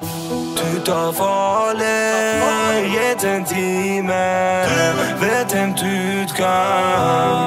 Du tar farlig, gitt en time. Vet en du kan